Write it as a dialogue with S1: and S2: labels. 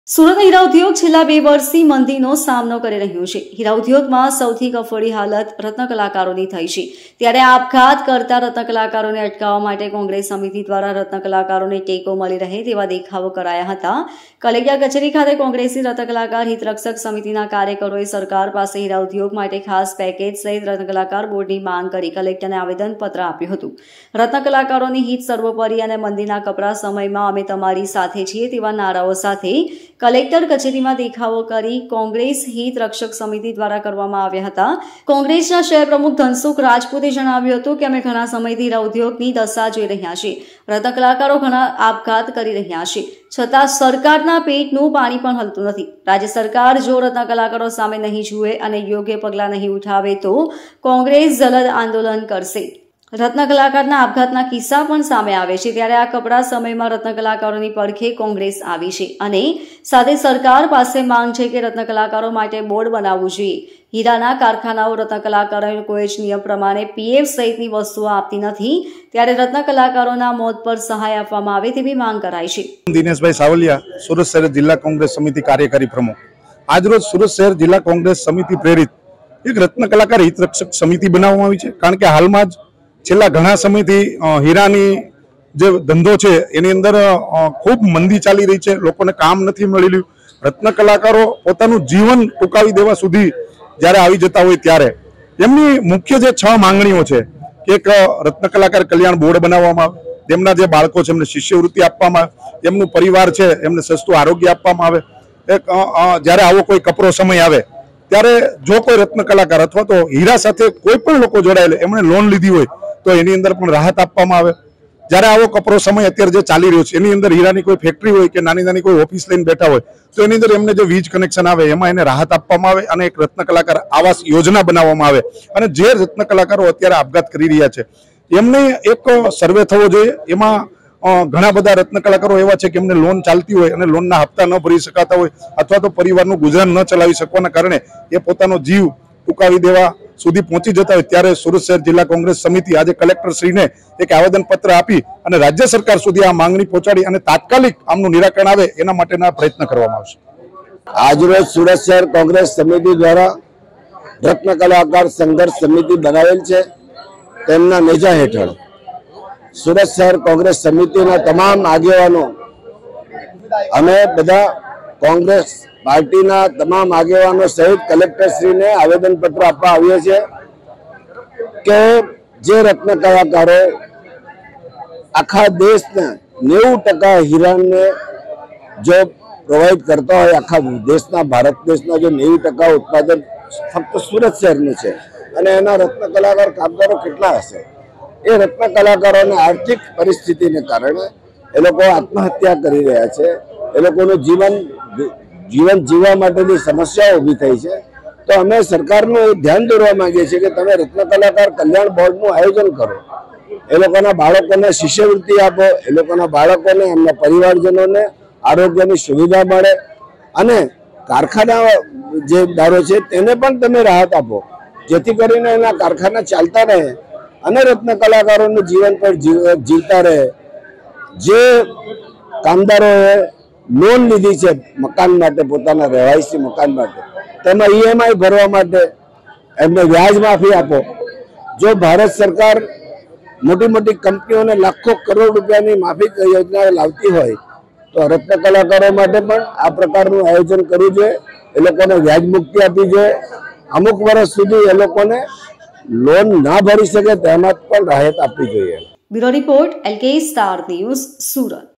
S1: સુરત હીરા ઉદ્યોગ છેલ્લા 2 વર્ષથી મંદીનો સામનો કરી રહ્યું છે। હીરા ઉદ્યોગમાં સૌથી કફોડી હાલત રત્ન કલાકારોની થઈ છે। ત્યારે આપઘાત કરતા રત્ન કલાકારોને અટકાવવા માટે કોંગ્રેસ સમિતિ દ્વારા રત્ન કલાકારોને ટેકો મળી રહે તેવા દેખાવો કરાયા હતા। કલેક્ટર કચેરી ખાતે કોંગ્રેસી રત્ન કલાકાર હિતરક્ષક સમિતિના કાર્યકરોએ સરકાર પાસે હીરા ઉદ્યોગ માટે ખાસ પેકેજ સહિત રત્ન કલાકાર બોર્ડની માંગ કરી કલેક્ટરને આવેદનપત્ર આપ્યું હતું। રત્ન કલાકારોની હિત સર્વોપરી અને મંદીના કપરા સમયમાં અમે તમારી સાથે છીએ તેવા નારાઓ સાથે કલેક્ટર કચેરીમાં દેખાવો કરી કોંગ્રેસ હિત રક્ષક સમિતિ દ્વારા કરવામાં આવ્યા હતા। કોંગ્રેસના શહેર પ્રમુખ ધનસુખ રાજપૂતે જણાવ્યું હતું કે અમે ઘણા સમયથી હીરા ઉદ્યોગની દશા જોઈ રહ્યા છીએ। રત્ન કલાકારો ઘણા આપઘાત કરી રહ્યા છે, છતાં સરકારના પેટનું પાણી પણ હલતું નથી। રાજ્ય સરકાર જો રત્ન કલાકારો સામે નહીં જુએ અને યોગ્ય પગલાં નહીં ઉઠાવે તો કોંગ્રેસ જલદ આંદોલન કરશે। રત્ન કલાકારના આપઘાતના કિસ્સા પણ સામે આવે છે, ત્યારે આ કપરા સમયમાં રત્ન કલાકારોની પડખે કોંગ્રેસ આવી છે અને સાથે સરકાર પાસે માંગ છે કે રત્ન કલાકારો માટે બોર્ડ બનાવવું જોઈએ। હીરાના કારખાનાઓ રત્ન કલાકારોને કોઈ જ નિયમ પ્રમાણે પીએફ સહિતની વસ્તુઓ આપતી નથી, ત્યારે રત્ન કલાકારોના મોત પર સહાય આપવામાં આવે તેવી માંગ કરાઈ છે।
S2: દિનેશભાઈ સાવલિયા, સુરત શહેર જિલ્લા કોંગ્રેસ સમિતિ કાર્યકારી પ્રમુખ। આજરોજ સુરત શહેર જિલ્લા કોંગ્રેસ સમિતિ પ્રેરિત એક રત્ન કલાકાર હિત રક્ષક સમિતિ બનાવવામાં આવી છે, કારણ કે હાલમાં જ છેલ્લા ઘણા સમયથી હીરાની જે ધંધો છે એની અંદર ખૂબ મંદી ચાલી રહી છે, લોકોને કામ નથી મળી રહ્યું। રત્ન કલાકારો પોતાનું જીવન ટૂંકાવી દેવા સુધી જ્યારે આવી જતા હોય ત્યારે એમની મુખ્ય જે 6 માંગણીઓ છે કે એક રત્ન કલાકાર કલ્યાણ બોર્ડ બનાવવામાં આવે, તેમના જે બાળકો છે એમને શિષ્યવૃત્તિ આપવામાં આવે, એમનું પરિવાર છે એમને સસ્તું આરોગ્ય આપવામાં આવે। એક જ્યારે આવો કોઈ કપરો સમય આવે ત્યારે જો કોઈ રત્ન કલાકાર અથવા તો હીરા સાથે કોઈ પણ લોકો જોડાયેલા એમણે લોન લીધી હોય તો એની અંદર પણ રાહત આપવામાં આવે। જ્યારે આવો કપરો સમય અત્યારે જે ચાલી રહ્યો છે એની અંદર હીરાની કોઈ ફેક્ટરી હોય કે નાની નાની કોઈ ઓફિસ લઈને બેઠા હોય તો એની અંદર એમને જે વીજ કનેક્શન આવે એમાં એને રાહત આપવામાં આવે અને એક રત્ન કલાકાર આવાસ યોજના બનાવવામાં આવે। અને જે રત્ન કલાકારો અત્યારે આપઘાત કરી રહ્યા છે એમને એક સર્વે થવો જોઈએ। એમાં ઘણા બધા રત્ન કલાકારો એવા છે કે એમને લોન ચાલતી હોય અને લોનના હપ્તા ન ભરી શકાતા હોય અથવા તો પરિવારનું ગુજરાન ન ચલાવી શકવાના કારણે એ પોતાનો જીવ ટૂંકાવી દેવા સુધી પહોંચી જતા હોય ત્યારે સુરત શહેર જિલ્લા કોંગ્રેસ સમિતિ આજે કલેક્ટર શ્રીને એક આવેદનપત્ર આપી અને રાજ્ય સરકાર સુધી આ માંગણી પહોંચાડી અને તાત્કાલિક આમનું નિરાકરણ આવે એના માટેના પ્રયત્ન કરવામાં આવશે।
S3: આજરોજ સુરત શહેર કોંગ્રેસ સમિતિ દ્વારા રત્ન કલાકાર સંઘર્ષ સમિતિ બનાવેલ છે, તેમના નેજા હેઠળ સુરત શહેર કોંગ્રેસ સમિતિના તમામ આગેવાનો અમે બધા કોંગ્રેસ પાર્ટીના તમામ આગેવાનો સહિત કલેક્ટરશ્રીને આવેદનપત્ર આપવા આવીએ છીએ કે જે રત્ન કલાકારો આખા દેશના 90% હીરાને જો પ્રોવાઈડ કરતા હોય, આખા દેશના ભારત દેશના જો 90% ઉત્પાદન ફક્ત સુરત શહેરનું છે અને એના રત્ન કલાકાર કામદારો કેટલા હશે? એ રત્ન કલાકારોની આર્થિક પરિસ્થિતિને કારણે એ લોકો આત્મહત્યા કરી રહ્યા છે, એ લોકોનું જીવન જીવવા માટેની સમસ્યાઓ ઊભી થઈ છે। તો અમે સરકારનું એ ધ્યાન દોરવા માંગીએ છીએ કે તમે રત્ન કલાકાર કલ્યાણ બોર્ડનું આયોજન કરો, એ લોકોના બાળકોને શિષ્યવૃત્તિ આપો, એ લોકોના બાળકોને એમના પરિવારજનોને આરોગ્યની સુવિધા મળે અને કારખાના જે દારો છે તેને પણ તમે રાહત આપો, જેથી કરીને એના કારખાના ચાલતા રહે અને રત્ન કલાકારોનું જીવન પણ જીવતા રહે। જે કામદારોએ લોન લીધી છે મકાન માટે, પોતાના રહેવાસી મકાન માટે, તેમાં ઈએમઆઈ ભરવા માટે એમને વ્યાજ માફી આપો। જો ભારત સરકાર મોટી મોટી કંપનીઓને લાખો કરોડ રૂપિયાની માફી યોજના લાવતી હોય તો રત્ન કલાકારો માટે પણ આ પ્રકારનું આયોજન કરવું જોઈએ, એ લોકોને વ્યાજ મુક્તિ આપવી જોઈએ। અમુક વર્ષ સુધી એ લોકોને લોન ના ભરી શકે તેમાં પણ રાહત આપવી જોઈએ।
S1: Bureau report, LK star news, Surat.